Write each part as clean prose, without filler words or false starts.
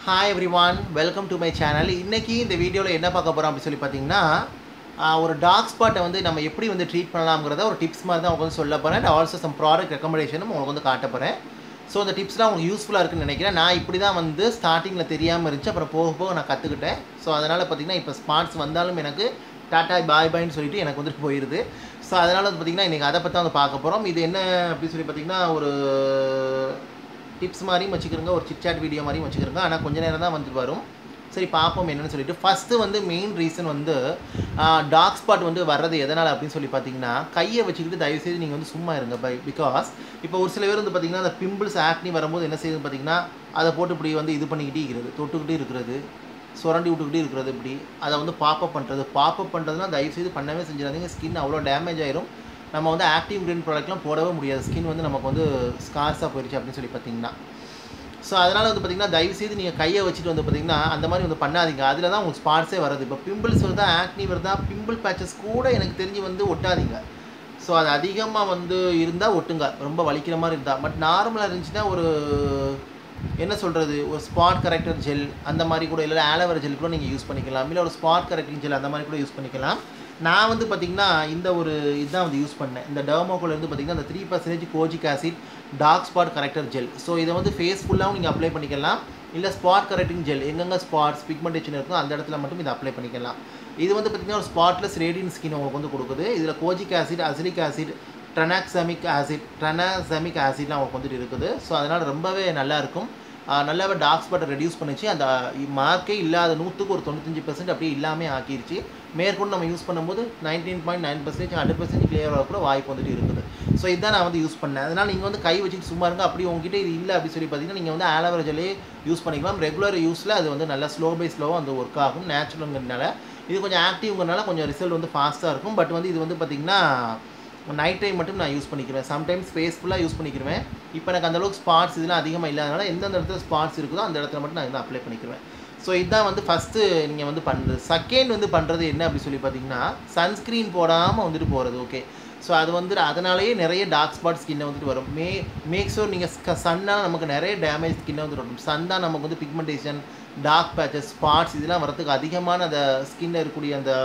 Hi everyone, welcome to my channel. இன்னைக்கு இந்த வீடியோல என்ன பார்க்க போறோம் அப்படி சொல்லி பாத்தீங்கன்னா ஒரு டார்க் ஸ்பாட்டை வந்து நம்ம எப்படி வந்து ட்ரீட் பண்ணலாம்ங்கறத ஒரு டிப்ஸ் மாதிரி தான் உங்களுக்கு சொல்ல போறேன். and also some product recommendations உங்களுக்கு வந்து காட்ட போறேன். சோ அந்த டிப்ஸ்லாம் உங்களுக்கு யூஸ்ஃபுல்லா இருக்குன்னு நினைக்கிறேன். நான் இப்படி தான் வந்து ஸ்டார்டிங்ல தெரியாம இருந்துச்சு. அப்புறம் போக போக நான் கத்துக்கிட்டேன். சோ அதனால பாத்தீங்கன்னா இப்போ ஸ்பாட்ஸ் வந்தாலும் எனக்கு டாடா பாய் பாய்னு சொல்லிட்டு எனக்கு வந்து போயிருது. சோ அதனால வந்து பாத்தீங்கன்னா இன்னைக்கு அத பத்தி தான் வந்து பார்க்க போறோம். இது என்ன அப்படி சொல்லி பாத்தீங்கன்னா ஒரு டிப்ஸ் மாதிரியும் வச்சுக்கிறங்க, ஒரு சிட் சாட் வீடியோ மாதிரியும் வச்சுக்கிறங்க. ஆனால் கொஞ்ச நேரம் தான் வந்து வரும். சரி பார்ப்போம் என்னன்னு சொல்லிட்டு. ஃபஸ்ட்டு வந்து மெயின் ரீசன் வந்து டார்க் ஸ்பாட் வந்து வர்றது எதனால் அப்படின்னு சொல்லி பார்த்தீங்கன்னா, கையை வச்சுக்கிட்டு தயவுசெய்து நீங்கள் வந்து சும்மா இருங்க. பிகாஸ் இப்போ ஒரு சில பேர் வந்து பார்த்தீங்கன்னா அந்த பிம்பிள்ஸ் ஆக்னி வரும்போது என்ன செய்யுதுன்னு பார்த்தீங்கன்னா, அதை போட்டு இப்படி வந்து இது பண்ணிக்கிட்டே இருக்கிறது, தொட்டுக்கிட்டே இருக்கிறது, சுரண்டி விட்டுக்கிட்டே இருக்கிறது, இப்படி அதை வந்து பாப்பப் பண்ணுறதுனா தயவுசெய்து பண்ணவே செஞ்சிடாதீங்க. ஸ்கின் அவ்வளோ டேமேஜ் ஆயிரும். நம்ம வந்து ஆக்டிவ் இன்கிரியன்ட் ப்ராடக்ட்லாம் போடவே முடியாது. ஸ்கின் வந்து நமக்கு வந்து ஸ்கார்ஸாக போயிடுச்சு அப்படின்னு சொல்லி பார்த்தீங்கன்னா. ஸோ அதனால் வந்து பார்த்திங்கன்னா தயவுசெய்து நீங்கள் கையை வச்சுட்டு வந்து பார்த்திங்கன்னா அந்த மாதிரி வந்து பண்ணாதீங்க. அதில் தான் உங்களுக்கு ஸ்பாட்ஸே வருது. இப்போ பிம்பிள்ஸ் வருதா, ஆக்னி வருதா, பிம்பிள் பேச்சஸ் கூட எனக்கு தெரிஞ்சு வந்து ஒட்டாதீங்க. ஸோ அது அதிகமாக வந்து இருந்தால் ஒட்டுங்க, ரொம்ப வலிக்கிற மாதிரி இருந்தால். பட் நார்மலாக இருந்துச்சுன்னா ஒரு என்ன சொல்கிறது, ஒரு ஸ்பாட் கரெக்டர் ஜெல் அந்த மாதிரி கூட, இல்லை ஆலோவேரா ஜெல் கூட நீங்கள் யூஸ் பண்ணிக்கலாம். இல்லை ஒரு ஸ்பாட் கரெக்டிங் ஜெல் அந்த மாதிரி கூட யூஸ் பண்ணிக்கலாம். நான் வந்து பார்த்திங்கன்னா இந்த ஒரு இதுதான் வந்து யூஸ் பண்ணேன். இந்த டெர்மோகோலேருந்து பார்த்திங்கன்னா அந்த 3% kojic acid dark spot corrector gel. So இதை வந்து ஃபேஸ் ஃபுல்லாகவும் நீங்கள் அப்ளை பண்ணிக்கலாம். இல்லை ஸ்பாட் கரெக்டிங் ஜெல் எங்கெங்கே ஸ்பாட்ஸ் பிக்மெண்டேஷன் இருக்கோ அந்த இடத்துல மட்டும் இதை அப்ளை பண்ணிக்கலாம். இது வந்து பார்த்திங்கன்னா ஒரு ஸ்பாட்லெஸ் ரேடியன்ட் ஸ்கின் உங்களுக்கு வந்து கொடுக்குது. இதில் kojic acid, azelaic acid, tranexamic ஆசிட்லாம் உங்களுக்கு வந்துட்டு இருக்குது. ஸோ அதனால் ரொம்பவே நல்லாயிருக்கும். நல்லாவே டார்க் ஸ்பாட்டை ரெடியூஸ் பண்ணிச்சு. அந்த மார்க்கே இல்லாத 100க்கு ஒரு 95% அப்படியே இல்லாமல் ஆக்கிருச்சு. மேற்கொண்டு நம்ம யூஸ் பண்ணும்போது 99.9% 100% கிளியர் ஆக கூட வாய்ப்பு வந்துட்டு இருக்குது. ஸோ இதுதான் நான் வந்து யூஸ் பண்ணேன். அதனால் நீங்கள் வந்து கை வச்சுட்டு சும்மா இருங்க. அப்படி உங்ககிட்ட இது இல்லை அப்படின்னு சொல்லி பார்த்தீங்கன்னா நீங்கள் வந்து ஆலோவேரா ஜெல்லே யூஸ் பண்ணிக்கலாம். ரெகுலர் யூஸில் அது வந்து நல்லா ஸ்லோ பை ஸ்லோவாக வந்து ஒர்க் ஆகும். நேச்சுரலுங்கிறதுனால இது கொஞ்சம் ஆக்டிவ்ங்கிறனால கொஞ்சம் ரிசல்ட் வந்து ஃபாஸ்ட்டாக இருக்கும். பட் வந்து இது வந்து பார்த்திங்கன்னா நைட் டைம் மட்டும் நான் யூஸ் பண்ணிக்கிறேன். சம்டைம்ஸ் ஃபேஸ் ஃபுல்லாக யூஸ் பண்ணிக்கிறேன். இப்போ எனக்கு அந்தளவுக்கு ஸ்பாட்ஸ் இதெல்லாம் அதிகமாக இல்லாதனால எந்தெந்த இடத்துல ஸ்பாட்ஸ் இருக்குதோ அந்த இடத்துல மட்டும் நான் இதை அப்ளை பண்ணிக்கிறேன். ஸோ இதுதான் வந்து ஃபஸ்ட்டு நீங்கள் வந்து பண்ணுறது. செகண்ட் வந்து பண்ணுறது என்ன அப்படி சொல்லி பார்த்தீங்கன்னா, சன்ஸ்க்ரீன் போடாமல் வந்துட்டு போகிறது. ஓகே, ஸோ அது வந்து அதனாலேயே நிறைய டார்க் ஸ்பாட் ஸ்கின்னை வந்துட்டு வரும். மேக் ஷூர் நீங்கள் சன்னால் நமக்கு நிறைய டேமேஜ் ஸ்கின்னை வந்துட்டு வரும். சன் தான் நமக்கு வந்து பிக்மெண்டேஷன், டார்க் பேச்சஸ், ஸ்பாட்ஸ் இதெல்லாம் வரதுக்கு அதிகமான அந்த ஸ்கின்னில் இருக்கக்கூடிய அந்த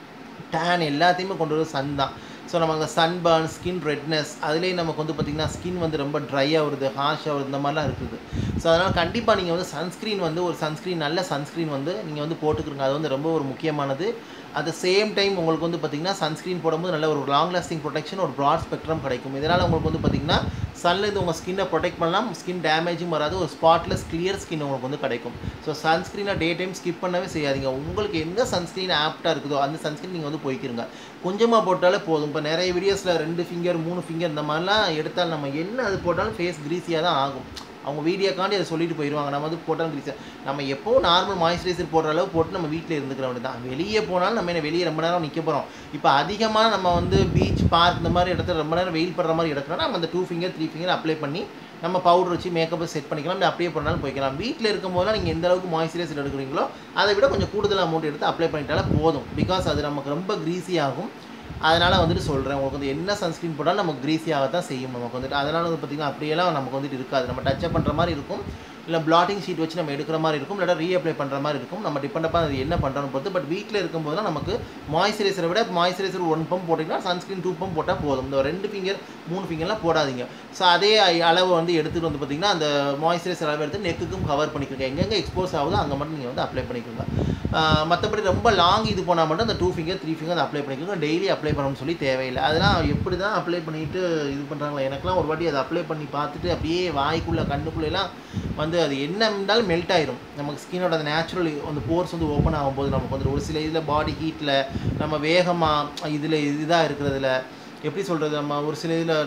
டேன் எல்லாத்தையுமே கொண்டு வர சன் தான். ஸோ நம்ம அந்த சன் பர்ன், ஸ்கின் ரெட்னஸ், அதுலேயே நமக்கு வந்து பார்த்திங்கன்னா ஸ்கின் வந்து ரொம்ப ட்ரை ஆகுறது, ஹார்ஷ் ஆகுறது, இந்த மாதிரிலாம் இருக்குது. ஸோ அதனால் கண்டிப்பாக நீங்கள் வந்து சன்ஸ்க்ரீன் வந்து ஒரு நல்ல சன்ஸ்க்ரீன் வந்து நீங்கள் வந்து போட்டுக்கிறங்க. அது வந்து ரொம்ப ஒரு முக்கியமானது. அட் த சேம் டைம் உங்களுக்கு வந்து பார்த்திங்கன்னா சன்ஸ்க்ரீன் போடும்போது நல்ல ஒரு லாங் லாஸ்டிங் ப்ரொடெக்ஷன், ஒரு ப்ராட் ஸ்பெக்ட்ரம் கிடைக்கும். இதனால் உங்களுக்கு வந்து பார்த்திங்கன்னா சன்லேருந்து உங்கள் ஸ்கின்னை ப்ரொடெக்ட் பண்ணலாம். ஸ்கின் டேமேஜும் வராது. ஒரு ஸ்பாட்லெஸ் கிளியர் ஸ்கின் உங்களுக்கு வந்து கிடைக்கும். ஸோ சன்ஸ்க்ரீனை டே டைம் ஸ்கிப் பண்ணவே செய்யாதீங்க. உங்களுக்கு எந்த சன்ஸ்க்ரீன் ஆப்டாக இருக்குதோ அந்த சன்ஸ்க்ரீன் நீங்கள் வந்து போய்க்கிறங்க. கொஞ்சமாக போட்டாலே போதும். இப்போ நிறைய வீடியோஸில் 2 ஃபிங்கர் 3 ஃபிங்கர் இந்த மாதிரிலாம் எடுத்தால் நம்ம என்ன அது போட்டாலும் ஃபேஸ் க்ரீஸியாக தான் ஆகும். அவங்க வீடியோக்காண்டி அதை சொல்லிட்டு போயிடுவாங்க. நம்ம வந்து போட்டாலும் க்ரீஸியாக, நம்ம எப்போவும் நார்மல் மாய்ஸ்சரைசர் போடுற அளவு போட்டு நம்ம வீட்டில் இருந்துக்கிற வேண்டியது தான். வெளியே போனாலும் நம்ம என்ன வெளியே ரொம்ப நேரம் நிற்க போகிறோம். இப்போ அதிகமாக நம்ம வந்து பீச், பார்க் இந்த மாதிரி இடத்துல ரொம்ப நேரம் வெயில் படுற மாதிரி இடத்துல நம்ம அந்த 2 ஃபிங்கர் 3 ஃபிங்கர் அப்ளை பண்ணி நம்ம பவுடர் வச்சு மேக்கப்பை செட் பண்ணிக்கலாம். இல்லை அப்படியே போனாலும் போய்க்கலாம். வீட்டில் இருக்கும்போதெல்லாம் நீங்கள் எந்த அளவுக்கு மாய்ஸ்சரைசர் எடுக்கிறீங்களோ அதை விட கொஞ்சம் கூடுதல் அமௌண்ட் எடுத்து அப்ளை பண்ணிட்டாலே போதும். பிகாஸ் அது நமக்கு ரொம்ப க்ரீஸி ஆகும். அதனால் வந்துட்டு சொல்கிறேன், உங்களுக்கு வந்து என்ன சன்ஸ்க்ரீன் போட்டாலும் நமக்கு க்ரீஸியாக தான் செய்யும் நமக்கு வந்துட்டு. அதனால் வந்து பார்த்திங்கன்னா அப்படியெல்லாம் நமக்கு வந்துட்டு இருக்காது. நம்ம டச்சப் பண்ணுற மாதிரி இருக்கும், இல்லை பிளாட்டிங் ஷீட் வச்சு நம்ம எடுக்கிற மாதிரி இருக்கும், இல்லை ரீஅப்ளை பண்ணுற மாதிரி இருக்கும். நம்ம டிபெண்ட் அப்பா அது என்ன பண்ணுறோன்னு பொறுத்து. பட் வீட்டில் இருக்கும்போது தான் நமக்கு மாய்ஸ்சரைசரை விட மாய்ஸ்சரைசர் 1 பம்ப் போட்டிங்கன்னா சன்ஸ்க்ரீன் 2 பம்ப் போட்டால் போதும். இந்த 2 ஃபிங்கர் 3 ஃபிங்கர்லாம் போடாதீங்க. ஸோ அதே அளவு வந்து எடுத்துகிட்டு வந்து பார்த்திங்கன்னா அந்த மாய்ஸ்சரைசர் அளவு எடுத்து நெக்குக்கும் கவர் பண்ணிக்கோங்க. எங்கெங்கே எக்ஸ்போஸ் ஆகுதோ அங்கே மட்டும் நீங்கள் வந்து அப்ளை பண்ணிக்கோங்க. மற்றபடி ரொம்ப லாங் இது போனால் மட்டும் அந்த 2 ஃபிங்கர் 3 ஃபிங்கர் அப்ளை பண்ணிக்கோங்க. டெய்லி அப்ளை பண்ணணும்னு சொல்லி தேவையில்லை. அதெல்லாம் எப்படி தான் அப்ளை பண்ணிவிட்டு இது பண்ணுறாங்களா, எனக்குலாம் ஒரு வாட்டி அதை அப்ளை பண்ணி பார்த்துட்டு அப்படியே வாய்க்குள்ளே கண்ணுக்குள்ளெல்லாம் வந்து அது என்ன இருந்தாலும் மெல்ட் ஆயிரும். நமக்கு ஸ்கின்னோட அந்த நேச்சுரல் அந்த போர்ஸ் வந்து ஓப்பன் ஆகும்போது நமக்கு வந்து ஒரு சில இதில் பாடி ஹீட்டில் நம்ம வேகமாக இதில் இதாக இருக்கிறதுல எப்படி சொல்கிறது, நம்ம ஒரு சில இதில்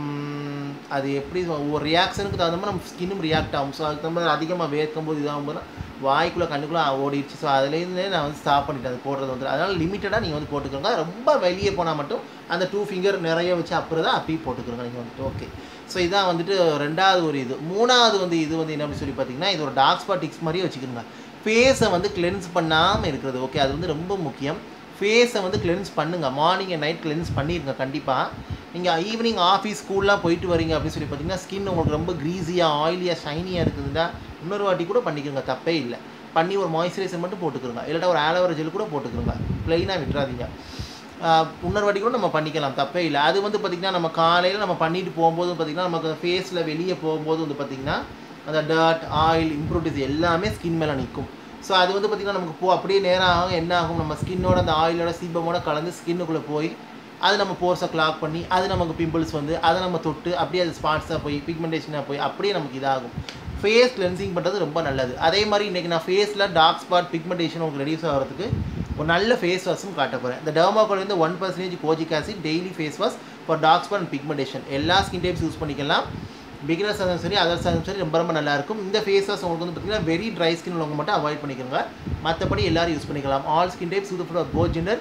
அது எப்படி ஒரு ரியாக்ஷனுக்கு தகுந்த மாதிரி நம்ம ஸ்கின்னும் ரியாக்ட் ஆகும். ஸோ அதுக்கு தகுந்த மாதிரி அதிகமாக வேர்க்கும்போது இதாகும்போது வாய்க்குள்ளே கண்ணுக்குள்ளே ஓடிடுச்சு. ஸோ அதுலேருந்தே நான் வந்து ஸ்டாப் பண்ணிட்டேன் அது போடுறது வந்து. அதனால் லிமிட்டடாக நீங்கள் வந்து போட்டுக்கோங்க. ரொம்ப வெளியே போனால் மட்டும் அந்த 2 ஃபிங்கர் நிறைய வச்சு அப்புறம் தான் அப்படி போட்டுக்கிறோங்க நீங்கள் வந்துட்டு. ஓகே, ஸோ இதான் வந்துட்டு 2வது ஒரு இது. 3வது வந்து இது வந்து என்ன அப்படி சொல்லி பார்த்தீங்கன்னா, இது ஒரு டார்க் ஸ்பாட் டிக்ஸ் மாதிரியே வச்சுக்கோங்க. ஃபேஸை வந்து கிளென்ஸ் பண்ணாமல் இருக்கிறது. ஓகே, அது வந்து ரொம்ப முக்கியம். ஃபேஸை வந்து கிளென்ஸ் பண்ணுங்கள். மார்னிங் அண்ட் நைட் கிளென்ஸ் பண்ணிடுங்க கண்டிப்பாக. நீங்கள் ஈவினிங் ஆஃபீஸ் ஸ்கூல்லாம் போயிட்டு வரீங்க அப்படின்னு சொல்லி பார்த்தீங்கன்னா ஸ்கின் உங்களுக்கு ரொம்ப க்ரீஸியாக ஆயிலியாக ஷைனியாக இருக்குதுன்னா இன்னொரு வாட்டி கூட பண்ணிக்கோங்க, தப்பே இல்லை. பண்ணி ஒரு மாய்ஸ்சரைசர் மட்டும் போட்டுக்கிறோங்க, இல்லாட்டா ஒரு ஆலோவேரா ஜெல் கூட போட்டுக்கிறோங்க, ப்ளைனாக விட்டுறாதீங்க. இன்னொரு வாட்டி கூட நம்ம பண்ணிக்கலாம், தப்பே இல்லை. அது வந்து பார்த்திங்கன்னா நம்ம காலையில் நம்ம பண்ணிட்டு போகும்போது பார்த்திங்கன்னா நமக்கு ஃபேஸில் வெளியே போகும்போது வந்து பார்த்திங்கன்னா அந்த டர்ட் ஆயில் இம்ப்ரூவ்டிஸ் எல்லாமே ஸ்கின் மேலே நிற்கும். ஸோ அது வந்து பார்த்திங்கன்னா நமக்கு அப்படியே நேரம் ஆகும், என்ன ஆகும், நம்ம ஸ்கின்னோட அந்த ஆயிலோட சீபமோட கலந்து ஸ்கின்னுக்குள்ளே போய் அது நம்ம போர்ஸை கிளாக் பண்ணி அது நமக்கு பிம்பிள்ஸ் வந்து அதை நம்ம தொட்டு அப்படியே அது ஸ்பாட்ஸாக போய் பிக்மெண்டேஷனாக போய் அப்படியே நமக்கு இதாகும். ஃபேஸ் கிளென்சிங் பண்ணுறது ரொம்ப நல்லது. அதே மாதிரி இன்றைக்கி நான் ஃபேஸில் டார்க் ஸ்பாட் பிக்மெண்டேஷன் உங்களுக்கு ரெடியூஸ் ஆகிறதுக்கு ஒரு நல்ல ஃபேஸ் வாஷும் காட்ட போகிறேன். இந்த டெர்மாகோல் வந்து 1% kojic acid daily face wash for dark spot and pigmentation. எல்லா ஸ்கின் டைப்ஸ் யூஸ் பண்ணிக்கலாம், பிகினர்ஸ் ஆகும் சரி அதர்ஸ் ஆகும் சரி, ரொம்ப ரொம்ப நல்லாயிருக்கும். இந்த ஃபேஸ் வாஷ் உங்களுக்கு வந்து பார்த்திங்கன்னா வெரி ட்ரை ஸ்கின் உள்ளவங்க மட்டும் அவாய்ட் பண்ணிக்கோங்க, மற்றபடி எல்லோரும் யூஸ் பண்ணிக்கலாம். All skin types suitable for both gender.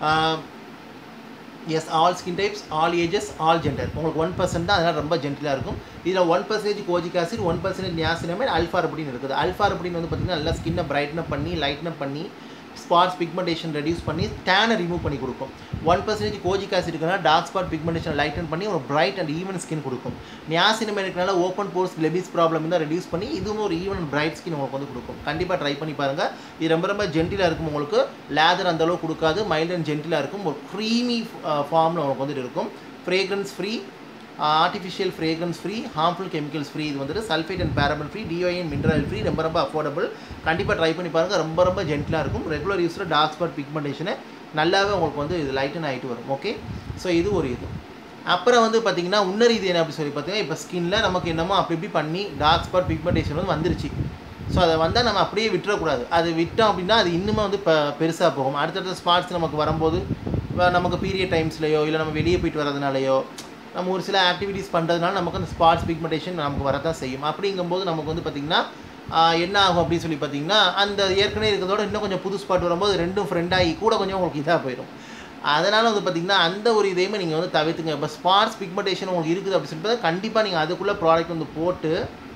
Yes, all skin types, all ages, all gender. உங்களுக்கு 1% தான், அதனால் ரொம்ப ஜென்டிலாக இருக்கும். இதில் 1% கோஜிக் ஆசிட், 1% நியாசினமைட், அல்ஃபாரபுடின் இருக்குது. அல்ஃபாரபுடின் வந்து பார்த்திங்கன்னா நல்லா ஸ்கின்னை பிரைட்னப் பண்ணி லைட்னப் பண்ணி ஸ்பாட்ஸ் பிக்மெண்டேஷன் ரெடியூஸ் பண்ணி டேனை ரிமூவ் பண்ணி கொடுக்கும். 1% கோஜிக் ஆசிட் இருக்குன்னா டார்க் ஸ்பாட் பிக்மெண்டேஷன் லைட்டன் பண்ணி ஒரு பிரைட் அண்ட் ஈவன் ஸ்கின் கொடுக்கும். நியாசினமைட் இருக்கனால ஓப்பன் போர்ஸ் பிளெபிஸ் ப்ராப்ளம் தான் ரெடியூஸ் பண்ணி இதுவும் ஒரு ஈவன் அண்ட் பிரைட் ஸ்கின் உங்களுக்கு வந்து கொடுக்கும். கண்டிப்பாக ட்ரை பண்ணி பாருங்கள். இது ரொம்ப ரொம்ப ஜென்டிலாக இருக்கும், உங்களுக்கு லேதர் அந்தளவு கொடுக்காது, மைல்ட் அண்ட் ஜென்டிலாக இருக்கும், ஒரு க்ரீமி ஃபார்மில் உங்களுக்கு வந்துட்டு இருக்கும். Fragrance free, artificial fragrance free, harmful chemicals free. இது வந்துட்டு சல்ஃபேட் அண்ட் பேரபன் ஃப்ரீ, டிஓஎன் மினரல் ஃப்ரீ, ரொம்ப ரொம்ப அஃபோர்டபுள். கண்டிப்பாக ட்ரை பண்ணி பாருங்கள், ரொம்ப ரொம்ப ஜென்டிலாக இருக்கும். ரெகுலர் யூஸில் டார்க் ஸ்பாட் பிக்மெண்டேஷனை நல்லாவே உங்களுக்கு வந்து இது லைட்டன் ஆகிட்டு வரும். ஓகே, ஸோ இது ஒரு இது. அப்புறம் வந்து பார்த்திங்கன்னா இன்னொரு இது என்ன அப்படி சொல்லி பார்த்தீங்கன்னா, இப்போ ஸ்கின்னில் நமக்கு என்னமோ அப்படி இப்படி பண்ணி டார்க் ஸ்பாட் பிக்மெண்டேஷன் வந்து வந்துருச்சு. ஸோ அதை வந்தால் நம்ம அப்படியே விட்டுறக்கூடாது. அது விட்டோம் அப்படின்னா அது இன்னுமே வந்து பெருசாக போகும். அடுத்தடுத்த ஸ்பாட்ஸ் நமக்கு வரும்போது நமக்கு பீரியட் டைம்ஸ்லையோ இல்லை நம்ம வெளியே போயிட்டு வரதுனாலையோ நம்ம ஒரு சில ஆக்டிவிட்டீஸ் பண்ணுறதுனால நமக்கு அந்த ஸ்பாட்ஸ் பிக்மெண்டேஷன் நமக்கு வரதான் செய்யும். அப்படிங்கும்போது நமக்கு வந்து பார்த்திங்கன்னா என்ன ஆகும் அப்படின்னு சொல்லி பார்த்தீங்கன்னா, அந்த ஏற்கனவே இருக்கிறதோட இன்னும் கொஞ்சம் புது ஸ்பாட் வரும்போது ரெண்டும் ஃப்ரெண்டாகி கூட கொஞ்சம் உங்களுக்கு இதாக போயிடும். அதனால் வந்து பார்த்திங்கன்னா அந்த ஒரு இதையுமே நீங்கள் வந்து தவிர்த்துங்க. இப்போ ஸ்பாட்ஸ் பிக்மெண்டேஷன் உங்களுக்கு இருக்குது அப்படின்னு சொல்லிட்டு கண்டிப்பாக நீங்கள் அதுக்குள்ளே ப்ராடக்ட் வந்து போட்டு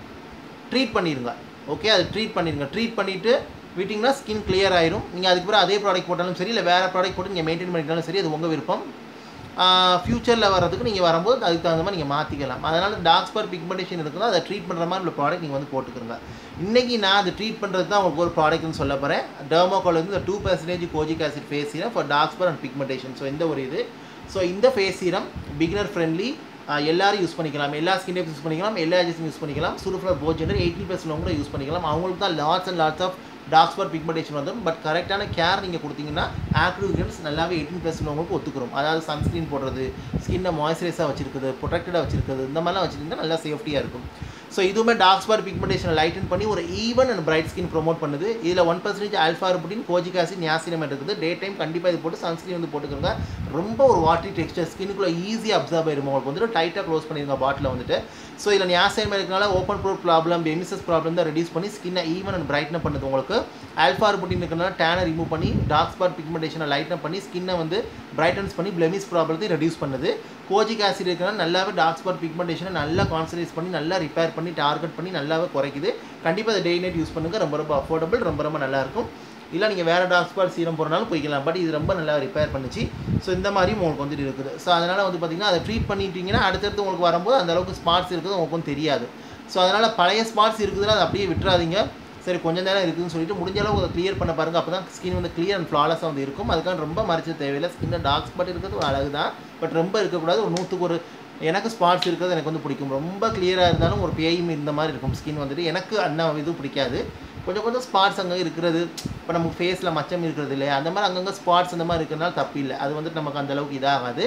ட்ரீட் பண்ணிடுங்க. ஓகே, அது ட்ரீட் பண்ணிடுங்க. ட்ரீட் பண்ணிவிட்டு விட்டிங்கன்னா ஸ்கின் கிளியர் ஆயிரும். நீங்கள் அதுக்கு பிறகு அதே ப்ராடக்ட் போட்டாலும் சரி இல்லை வேறு ப்ராடக்ட் போட்டு நீங்கள் மெயின்டைன் பண்ணிட்டாலும் சரி, அது உங்கள் விருப்பம். ஃப்யூச்சரில் வர்றதுக்கு நீங்கள் வரும்போது அதுக்கு தகுந்த மாதிரி நீங்கள் மாற்றிக்கலாம். அதனால் டார்க் ஸ்பாட் பிக்மெண்டேஷன் இருக்குன்னா அதை ட்ரீட் பண்ணுற மாதிரி உள்ள ப்ராடக்ட் நீங்கள் வந்து போட்டுக்கிறங்க. இன்றைக்கி நான் அதை ட்ரீட் பண்ணுறது தான் உங்களுக்கு ஒரு ப்ராடக்ட்னு சொல்ல போகிறேன். டெர்மாகோல் வந்து இந்த 2% kojic acid face serum for dark spot and pigmentation. So இந்த ஒரு இது. ஸோ இந்த ஃபேஸ் சீரம் பிகினர் ஃப்ரெண்ட்லி, எல்லாரும் யூஸ் பண்ணிக்கலாம், எல்லா ஸ்கின் டைப்ஸ் யூஸ் பண்ணிக்கலாம், எல்லா ஏஜஸும் யூஸ் பண்ணிக்கலாம். சூப்பர் போத் ஜெண்டர் 18+ கூட யூஸ் பண்ணிக்கலாம். அவங்களுக்கு தான் lots and lots of dark spot pigmentation வந்துடும். பட் கரெக்டான கேர் நீங்கள் கொடுத்தீங்கன்னா ஆக்டிவிகன்ஸ் நல்லாவே 18+ உங்களுக்கு ஒத்துக்கிறோம். அதாவது சன்ஸ்க்ரீன் போடுறது, ஸ்கின்னை மாய்ஸ்சரைஸாக வச்சிருக்குது, ப்ரொடெக்டடாக வச்சிருக்குது, இந்த மாதிரிலாம் வச்சுருந்தீங்கன்னா நல்லா சேஃப்டியாக இருக்கும். ஸோ இதுவுமே டார்க் ஸ்பாட் பிக்மெண்டேஷனை லைட்டன் பண்ணி ஒரு even and bright skin promote பண்ணுது. இதில் 1% ஆல்ஃபாரபுடின், கோஜிக் ஆசிட், நியாசினமைட் இருக்குது. டே டைம் கண்டிப்பாக இது போட்டு சன்ஸ்க்ரீன் வந்து போட்டுக்கோங்க. ரொம்ப ஒரு வாட்டரி டெக்ஸ்டர், ஸ்கின்னுக்குள்ளே ஈஸியாக அப்சர்வ் ஆயிடும். உங்களுக்கு வந்துட்டு டைட்டாக க்ளோஸ் பண்ணிடுங்க பாட்டில் வந்துட்டு. ஸோ இதில் நியாசினமைட் இருக்கனால open pore problem, blemishes problem தான் ரெடியூஸ் பண்ணி ஸ்கின்னை ஈவன் அண்ட் பிரைட்னப் பண்ணுது. உங்களுக்கு ஆல்ஃபாரபுடின் இருக்கனால டேனை ரிமூவ் பண்ணி டார்க் ஸ்பாட் பிக்மெண்டேஷனை லைட்னப் பண்ணி ஸ்கின்னை வந்து பிரைட்டன்ஸ் பண்ணி பிளெமிஷ் ப்ராப்ளத்தையும் ரெடியூஸ் பண்ணுது. கோஜிக் ஆசிட் இருக்கனால நல்லாவே டார்க் ஸ்பாட் பிக்மெண்டேஷனை நல்லா கான்சன்ட்ரேட் பண்ணி நல்லா ரிப்பேர் பண்ணி டார்கெட் பண்ணி நல்லாவே குறைக்குது. கண்டிப்பாக அதை டே நைட் யூஸ் பண்ணுங்கள். ரொம்ப ரொம்ப அஃபோர்டபுள், ரொம்ப ரொம்ப நல்லாயிருக்கும். இல்லை நீங்கள் வேறு டார்க் ஸ்பாட் சீரம் போகிறனாலும் போய்க்கலாம். பட் இது ரொம்ப நல்லா ரிப்பேர் பண்ணிச்சு. ஸோ இந்த மாதிரியும் உங்களுக்கு வந்துட்டு இருக்குது. ஸோ அதனால் வந்து பார்த்திங்கன்னா அதை ட்ரீட் பண்ணிட்டீங்கன்னா அடுத்தடுத்து உங்களுக்கு வரும்போது அந்தளவுக்கு ஸ்பாட்ஸ் இருக்குது உங்களுக்கு வந்து தெரியாது. ஸோ அதனால் பழைய ஸ்பாட்ஸ் இருக்குதுன்னா அதை அப்படியே விட்டுறாதீங்க. சரி கொஞ்சம் நேரம் இருக்குதுன்னு சொல்லிட்டு முடிஞ்ச அளவுக்கு அதை கிளியர் பண்ண பாருங்கள். அப்போ தான் ஸ்கின் வந்து கிளியர் அண்ட் ஃப்ளாலஸாக வந்து இருக்கும். அதுக்காக ரொம்ப மறைச்சது தேவையில்லை. ஸ்கின்னில் டார்க் ஸ்பாட் இருக்கிறது ஒரு அழகு தான், பட் ரொம்ப இருக்கக்கூடாது. ஒரு 100க்கு ஒரு எனக்கு ஸ்பாட்ஸ் இருக்கிறது எனக்கு வந்து பிடிக்கும். ரொம்ப கிளியராக இருந்தாலும் ஒரு பேயும் இந்த மாதிரி இருக்கும் ஸ்கின் வந்துட்டு. எனக்கு அந்த இதுவும் பிடிக்காது. கொஞ்சம் கொஞ்சம் ஸ்பாட்ஸ் அங்கே இருக்கிறது, இப்போ நமக்கு ஃபேஸில் மச்சம் இருக்கிறது இல்லையா, அந்த மாதிரி அங்கங்கே ஸ்பாட்ஸ் அந்த மாதிரி இருக்கிறதுனால தப்பு இல்லை. அது வந்துட்டு நமக்கு அந்தளவுக்கு இதாகாது.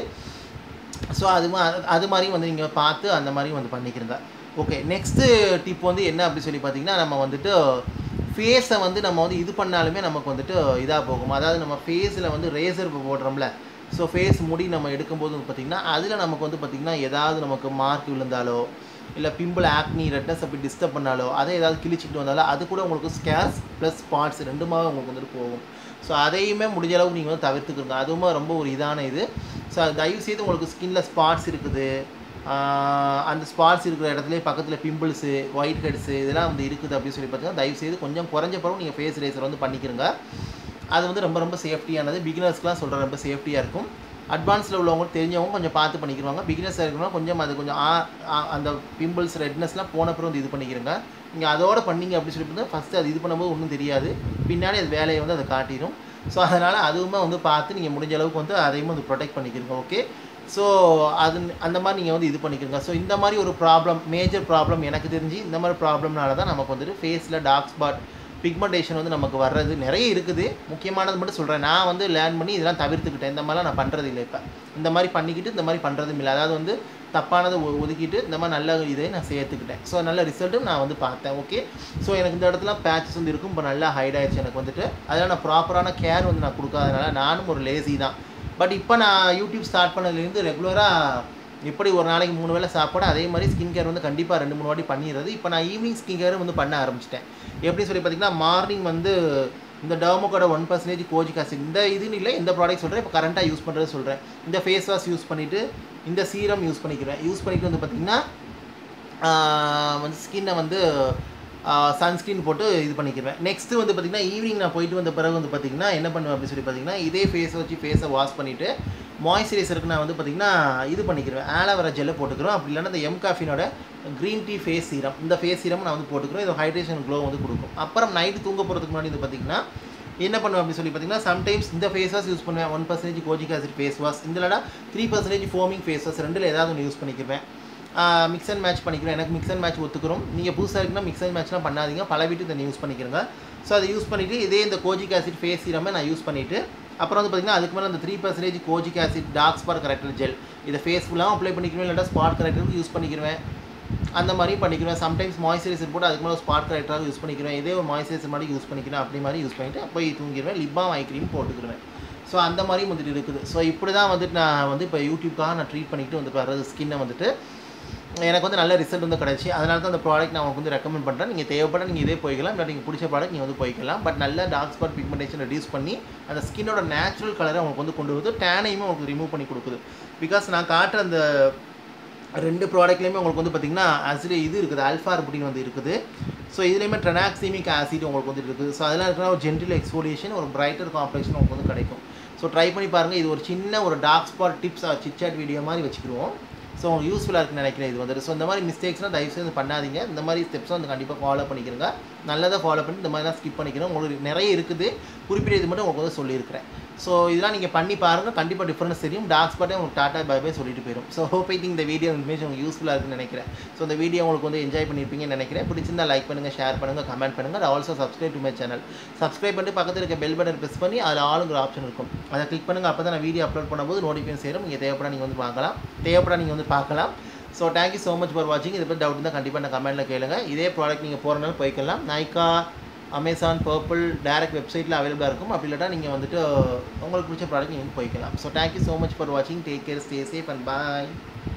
ஸோ அது மாதிரியும் வந்து நீங்கள் பார்த்து அந்த மாதிரியும் வந்து பண்ணிக்கிறங்க. ஓகே, நெக்ஸ்ட்டு டிப் வந்து என்ன அப்படி சொல்லி பார்த்தீங்கன்னா, நம்ம வந்துட்டு ஃபேஸை வந்து நம்ம வந்து இது பண்ணாலுமே நமக்கு வந்துட்டு இதாக போகும். அதாவது நம்ம ஃபேஸில் வந்து ரேசர் போடுறோம்ல, ஸோ ஃபேஸ் முடி நம்ம எடுக்கும்போது வந்து பார்த்திங்கன்னா அதில் நமக்கு வந்து பார்த்திங்கன்னா ஏதாவது நமக்கு மார்க் விழுந்தாலோ இல்லை பிம்பிள் ஆக்னி ரெட்னஸ் அப்படி டிஸ்டர்ப் பண்ணாலோ அதை ஏதாவது கிழிச்சிக்கிட்டு வந்தாலோ அது கூட உங்களுக்கு ஸ்கேர்ஸ் ப்ளஸ் ஸ்பாட்ஸ் ரெண்டுமாவே உங்களுக்கு வந்துட்டு போகும். ஸோ அதையுமே முடிஞ்ச அளவுக்கு நீங்கள் வந்து தவிர்த்துக்கிறங்க. அதுவுமே ரொம்ப ஒரு இதான இது. ஸோ அது தயவுசெய்து உங்களுக்கு ஸ்கின்னில் ஸ்பாட்ஸ் இருக்குது, அந்த ஸ்பாட்ஸ் இருக்கிற இடத்துல பக்கத்தில் பிம்பிள்ஸு, ஒயிட் ஹெட்ஸு இதெல்லாம் வந்து இருக்குது அப்படின்னு சொல்லி பார்த்தீங்கன்னா தயவுசெய்து கொஞ்சம் குறைஞ்ச பிறகு நீங்கள் ஃபேஸ் ரேசர் வந்து பண்ணிக்கிறங்க. அது வந்து ரொம்ப ரொம்ப சேஃப்டியானது. பிகினர்ஸ்க்குலாம் சொல்கிற ரொம்ப சேஃப்டியாக இருக்கும். அட்வான்ஸில் உள்ளவங்க தெரிஞ்சவங்க கொஞ்சம் பார்த்து பண்ணிக்கிடுவாங்க. பிகினர்ஸாக இருக்கிறவங்க கொஞ்சம் அது கொஞ்சம் அந்த பிம்பிள்ஸ் ரெட்னஸ்லாம் போன பிறகு வந்து இது பண்ணிக்கிறங்க. நீங்கள் அதோட பண்ணீங்க அப்படின்னு சொல்லி பார்த்தா ஃபஸ்ட்டு அது இது பண்ணும்போது ஒன்றும் தெரியாது, பின்னாடி அது வேலையை வந்து அதை காட்டிடும். ஸோ அதனால் அதுவுமே வந்து பார்த்து நீங்கள் முடிஞ்ச அளவுக்கு வந்து அதையும் வந்து ப்ரொடெக்ட் பண்ணிக்கிறங்க. ஓகே, ஸோ அது அந்த மாதிரி நீங்கள் வந்து இது பண்ணிக்கிறங்க. ஸோ இந்த மாதிரி ஒரு ப்ராப்ளம், மேஜர் ப்ராப்ளம் எனக்கு தெரிஞ்சு இந்த மாதிரி ப்ராப்ளம்னால தான் நமக்கு வந்துட்டு ஃபேஸில் டார்க் ஸ்பாட் பிக்மெண்டேஷன் வந்து நமக்கு வர்றது நிறைய இருக்குது. முக்கியமானது மட்டும் சொல்கிறேன். நான் வந்து லேர்ன் பண்ணி இதெல்லாம் தவிர்த்துக்கிட்டேன். இந்த மாதிரிலாம் நான் பண்ணுறது இல்லை. இப்போ இந்த மாதிரி பண்ணிக்கிட்டு இந்த மாதிரி பண்ணுறதும் இல்லை. அதாவது வந்து தப்பானதை ஒதுக்கிட்டு இந்த மாதிரி நல்ல இதை நான் சேர்த்துக்கிட்டேன். ஸோ நல்ல ரிசல்ட்டும் நான் வந்து பார்த்தேன். ஓகே, ஸோ எனக்கு இந்த இடத்துல பேச்சஸ் வந்து இருக்கும், இப்போ நல்லா ஹைட் ஆயிடுச்சு எனக்கு வந்துட்டு. அதெல்லாம் நான் ப்ராப்பரான கேர் வந்து நான் கொடுக்காதனால நானும் ஒரு லேசி தான். பட் இப்போ நான் யூடியூப் ஸ்டார்ட் பண்ணதுலேருந்து ரெகுலராக எப்படி ஒரு நாளைக்கு 3 வேளை சாப்பாடு, அதே மாதிரி ஸ்கின் கேர் வந்து கண்டிப்பாக 2-3 வாட்டி பண்ணிடுறது. இப்போ நான் ஈவினிங் ஸ்கின் கேரும் வந்து பண்ண ஆரம்பிச்சிட்டேன். எப்படி சொல்லி பார்த்தீங்கன்னா, மார்னிங் வந்து இந்த டர்மோக்கோட 1% கோஜிக் ஆசிட், இந்த இதுன்னு இல்லை, இந்த ப்ராடக்ட் சொல்கிறேன், இப்போ கரண்ட்டாக யூஸ் பண்ணுறது சொல்கிறேன். இந்த ஃபேஸ் வாஷ் யூஸ் பண்ணிவிட்டு இந்த சீரம் யூஸ் பண்ணிக்கிறேன். யூஸ் பண்ணிவிட்டு வந்து பார்த்திங்கன்னா வந்து ஸ்கின்னை வந்து சன்ஸ்க்ரீன் போட்டு இது பண்ணிக்கிறேன். நெக்ஸ்ட்டு வந்து பார்த்திங்கன்னா ஈவினிங் நான் போயிட்டு வந்த பிறகு வந்து பார்த்திங்கன்னா என்ன பண்ணுவேன் அப்படின்னு சொல்லி பார்த்திங்கன்னா, இதே ஃபேஸை வச்சு ஃபேஸை வாஷ் பண்ணிவிட்டு மாய்ஸ்சரைசருக்கு நான் வந்து பார்த்திங்கன்னா இது பண்ணிக்கிறேன், ஆலோவேரா ஜெல்லை போட்டுக்கிறோம். அப்படி இல்லைன்னா இந்த காஃபினோட க்ரீன் டீ ஃபேஸ் சீரம், இந்த ஃபேஸ் சீரம் நான் வந்து போட்டுக்கிறோம். இது ஹைட்ரேஷன் க்ளோ வந்து கொடுக்கும். அப்புறம் நைட்டு தூங்க போகிறதுக்கு முன்னாடி வந்து பார்த்திங்கன்னா என்ன பண்ணுவேன் அப்படின்னு சொல்லி பார்த்தீங்கன்னா, சம்டைம்ஸ் இந்த ஃபேஸ் வாஷ் யூஸ் பண்ணுவேன். 1% கோஜிக் ஆசிட் ஃபேஸ் வாஷ், இதில்டா 3% ஃபோமிங் ஃபேஸ் வாஷ், ரெண்டில் ஏதாவது ஒன்று யூஸ் பண்ணிக்குவேன். மிக்ஸ் அண்ட் மேட்ச் பண்ணிக்கிறேன். எனக்கு மிக்ஸ் அண்ட் மேட்ச் ஒத்துக்கிறோம். நீங்கள் புதுசாக இருக்குன்னா மிக்ஸ் அண்ட் மேட்ச்லாம் பண்ணாதீங்க, பல வீட்டு தண்ணி யூஸ் பண்ணிக்கிறேங்க. ஸோ அதை யூஸ் பண்ணிவிட்டு இதே இந்த கோஜிக் ஆசிட் ஃபேஸ் சீரமே நான் யூஸ் பண்ணிவிட்டு அப்புறம் வந்து பார்த்திங்கன்னா அதுக்கு மேலே அந்த 3% kojic acid dark spot corrector gel, இதை ஃபேஸ் ஃபுல்லாக அப்ளை பண்ணிக்கிறேன், இல்லாட்டா ஸ்பாட் கரெக்டருக்கு யூஸ் பண்ணிக்கிறேன். அந்த மாதிரி பண்ணிக்கிறேன். சம்டைம்ஸ் மாய்ஸ்சரைசர் போட்டு அதுக்கு மேலே ஸ்பாட் கரெக்டராக யூஸ் பண்ணிக்கிறேன். இதே ஒரு மாய்ஸ்சரைசர் மாதிரி யூஸ் பண்ணிக்கிறேன். அப்படி மாதிரி யூஸ் பண்ணிவிட்டு போய் தூங்கிடுவேன். லிப் பாம் ஐ க்ரீம் போட்டுக்கிடுவேன். ஸோ அந்த மாதிரியும் வந்துட்டு இருக்குது. ஸோ இப்படி தான் வந்துட்டு நான் வந்து இப்போ யூடியூப்காக நான் ட்ரீட் பண்ணிக்கிட்டு வந்துட்டு வர்றது ஸ்கின்னை வந்துட்டு எனக்கு வந்து நல்ல ரிசல்ட் வந்து கிடச்சி. அதனால தான் அந்த ப்ராடக்ட் நான் உங்களுக்கு வந்து ரெக்கமெண்ட் பண்ணுறேன். நீங்கள் தேவைப்பட நீங்கள் இதே போய்க்கலாம், இல்லை நீங்கள் பிடிச்ச ப்ராடக்ட் நீங்கள் வந்து போய்க்கலாம். பட் நல்ல டார்க் ஸ்பாட் பிக்மெண்டேஷன் ரெடியூஸ் பண்ணி அந்த ஸ்கின்னோட நேச்சுரல் கலரை உங்களுக்கு வந்து கொண்டு வந்து டேனையுமே உங்களுக்கு ரிமூவ் பண்ணி கொடுக்குது. பிகாஸ் நான் காட்டுற அந்த 2 ப்ராடக்ட்லேயுமே உங்களுக்கு வந்து பார்த்திங்கன்னா ஆசிட் இது இருக்குது, ஆல்ஃபா-ஆர்புட்டின் வந்து இருக்குது. ஸோ இதுலேயுமே ட்ரெனாக்சிமிக் ஆசிட் உங்களுக்கு வந்து இருக்குது. ஸோ அதெல்லாம் இருக்கிற ஒரு ஜென்டில் எக்ஸ்ஃபோலியேஷன், ஒரு பிரைட்டர் காம்ப்ளெக்ஷன் உங்களுக்கு வந்து கிடைக்கும். ஸோ ட்ரை பண்ணி பாருங்கள். இது ஒரு சின்ன ஒரு dark spot tips chit chat video மாதிரி வச்சுக்கிடுவோம். ஸோ உங்களுக்கு யூஸ்ஃபுல்லாக இருக்குன்னு நினைக்கிறேன் இது வந்துட்டு. ஸோ இந்த மாதிரி மிஸ்டேக்ஸ்லாம் தயவுசெய்து பண்ணாதீங்க. இந்த மாதிரி ஸ்டெப்ஸை வந்து கண்டிப்பாக ஃபாலோ பண்ணிக்கிறங்க. நல்லதாக ஃபாலோ பண்ணி இந்த மாதிரிலாம் ஸ்கிப் பண்ணிக்கிறோம். உங்களுக்கு நிறைய இருக்குது, குறிப்பிட்ட இது மட்டும் உங்களுக்கு வந்து சொல்லியிருக்கிறேன். ஸோ இதெல்லாம் நீங்கள் பண்ணி பாருங்கள், கண்டிப்பாக டிஃப்ரென்ஸ் தெரியும். டார்க் ஸ்பாட்டே உங்களுக்கு டாட்டா பை பை சொல்லிட்டு போயிடும். ஸோ ஹோப் ஐ திங்க் இந்த வீடியோ இன்ஃபர்மேஷன் உங்களுக்கு யூஸ்ஃபுல்லாக இருக்குன்னு நினைக்கிறேன். ஸோ இந்த வீடியோ உங்களுக்கு வந்து என்ஜாய் பண்ணியிருப்பீங்கன்னு நினைக்கிறேன். பிடிச்சிருந்தா லைக் பண்ணுங்கள், ஷேர் பண்ணுங்கள், கமெண்ட் பண்ணுங்கள். Also subscribe to my channel. Subscribe பண்ணிட்டு பக்கத்தில் இருக்க பெல் பட்டன் ப்ரெஸ் பண்ணி அதில் ஆளுங்கிற ஆப்ஷன் இருக்கும், அதை கிளிக் பண்ணுங்கள். அப்போ தான் நான் வீடியோ அப்லோட் பண்ணும்போது நோட்டிஃபிகேஷன் சேரும். நீங்கள் தேவைப்பட நீங்கள் வந்து பார்க்கலாம். So thank you so much for வாட்சிங். இதை பற்றி டவுட் இருந்தால் கண்டிப்பாக நான் கமெண்ட்டில் கேளுங்க. இதே ப்ராடக்ட் நீங்கள் போகிறனால போய்க்கலாம். நைக்கா, அமேசான், பர்பிள் டேரக்ட் வெப்சைட்டில் அவைலபிளாக இருக்கும். அப்படி இல்லாட்டா நீங்கள் வந்துட்டு உங்களுக்கு பிடிச்ச ப்ராடக்ட் நீங்கள் வந்து போய்க்கலாம். So thank you so much for வாட்சிங். Take care, stay safe and bye.